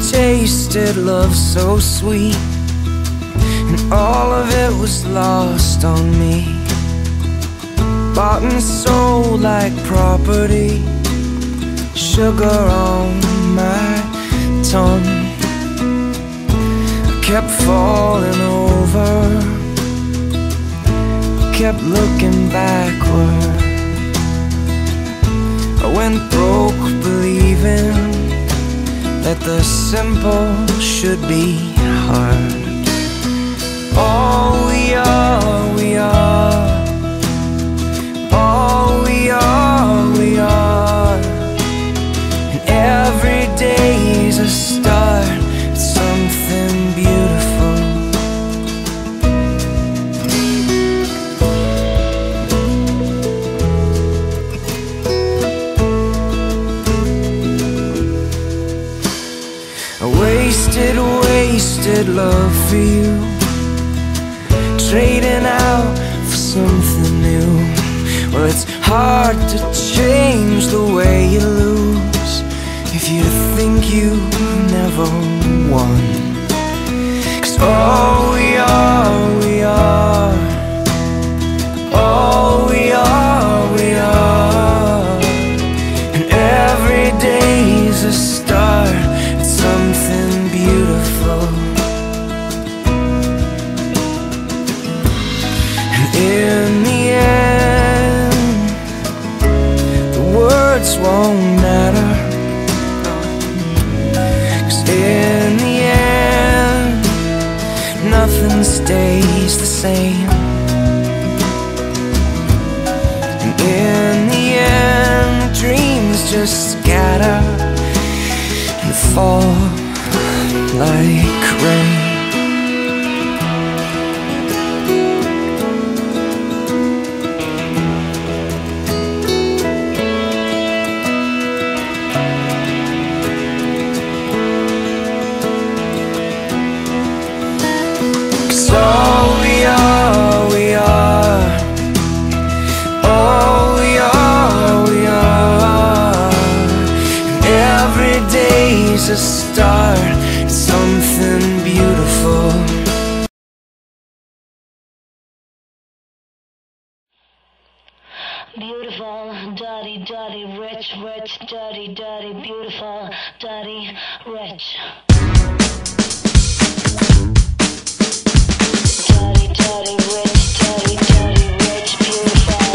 tasted love so sweet, and all of it was lost on me. Bought and sold like property, sugar on my tongue. I kept falling over, kept looking backward. I went broke believing that the simple should be hard. All we are, we are. All we are, we are. And every day's a start, it's something beautiful. I wasted love for you, trading out for something new. Well, it's hard to change the way you lose if you think you never won. 'Cause all we are, we are. All we are, we are. And every day's a start, it's something beautiful. And in the end, the words won't matter, 'cause in the end, nothing stays the same. And in the end, dreams just scatter and fall like rain. All we are, we are. All we are, we are. And every day's a start, it's something beautiful. Beautiful, dirty, dirty, rich, rich, dirty, dirty, beautiful, dirty, rich. Dirty, dirty, rich, dirty, dirty, rich, beautiful.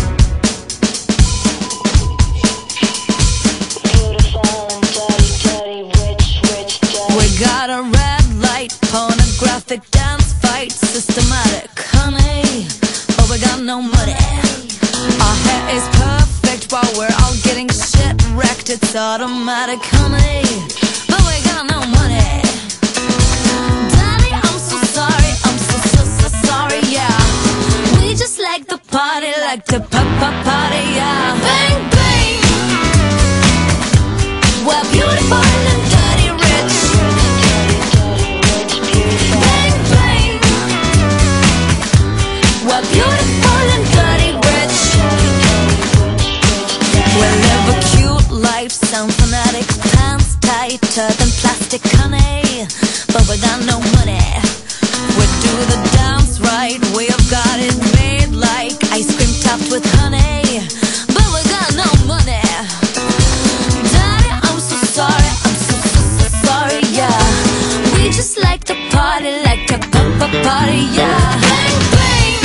Beautiful and dirty, dirty, rich, rich, dirty. We got a red light, pornographic dance fight, systematic, honey, but we got no money. Our hair is perfect while we're all getting shit wrecked. It's automatic, honey, but we got no money. Daddy, I'm so sorry, I'm so sorry, yeah. We just like the party, like the party, yeah. Bang, bang. We're beautiful and dirty rich. Bang, bang. We're beautiful and dirty rich. We live a cute life, sound fanatic, pants tighter than plastic, honey, but we got no money. We do the dance right, we have got it made like ice cream topped with honey, but we got no money. Daddy, I'm so sorry, I'm so sorry, yeah. We just like to party, like to party, yeah. Bang, bang.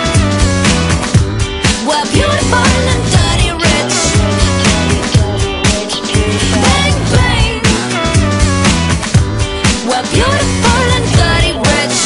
We're beautiful and dirty rich. Bang, bang. We're beautiful and dirty rich.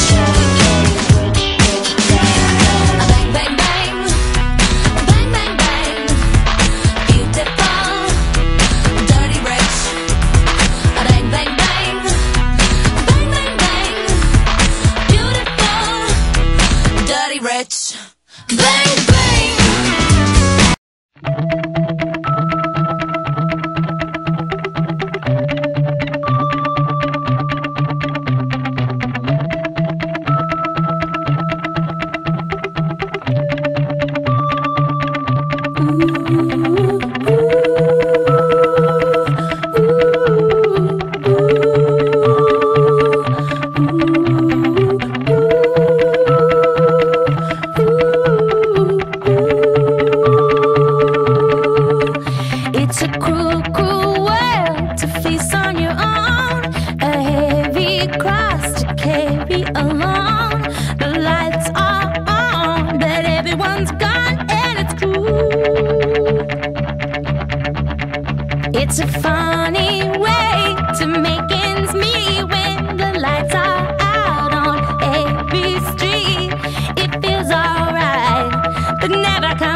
Bang, bang, bang. Bang, bang, bang. Beautiful, dirty rich. Bang, bang, bang. Bang, bang, bang. Beautiful, dirty rich. Bang, bang.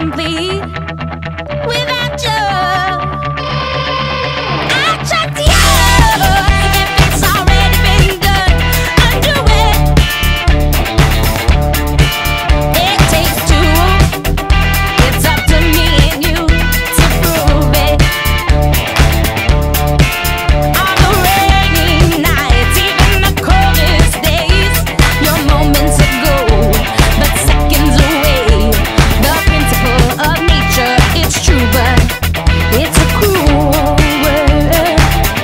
complete without you. I trust you. If it's already been done, undo it. It takes two. It's up to me and you to prove it. On the rainy nights, even the coldest days, your moments are gold, but seconds away. The principle of nature, it's true, but it's a cruel world.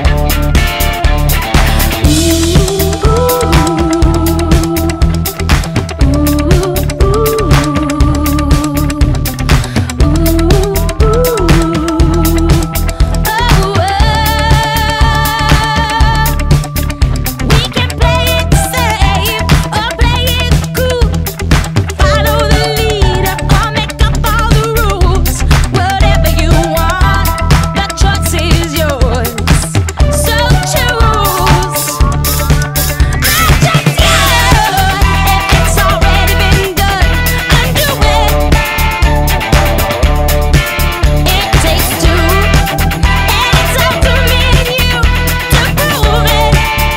We can play it safe or play it cool. Follow the leader or make up all the rules. Whatever you want, the choice is yours. So choose. I trust you. If it's already been done, undo it. It takes two, and it's up to me and you to prove it.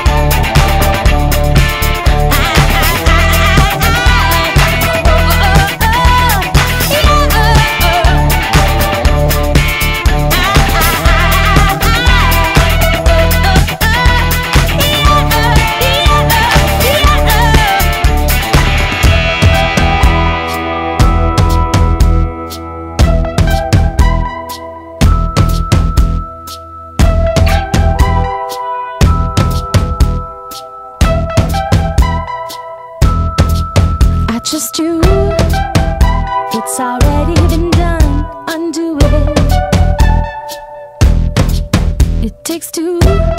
I trust you. It's already been done. Undo it. It takes two.